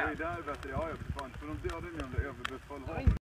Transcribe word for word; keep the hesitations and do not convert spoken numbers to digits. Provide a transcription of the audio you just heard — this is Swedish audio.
Det är där bättre, ja, ja, för fan. För de dödar mig om det är överbefallhavare.